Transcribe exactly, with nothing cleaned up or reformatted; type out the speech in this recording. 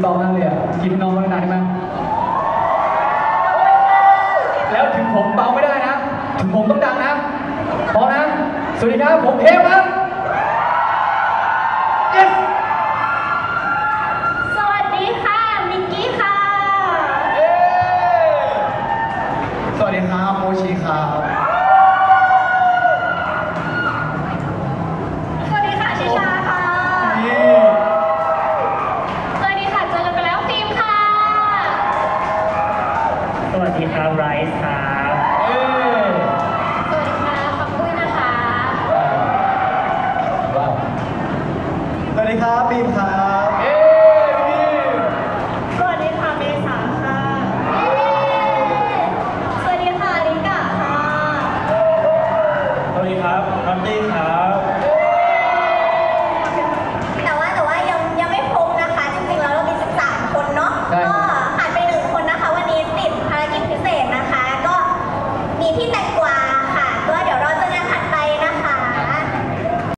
เบามากเลยอ่ะกินน้องเขานานได้ไหมแล้วถึงผมเบาไม่ได้นะถึงผมต้องดังนะพร้อมนะสวัสดีครับผมเทพครับ yes สวัสดีค่ะมิกกี้ค่ะสวัสดีครับโมชิครับ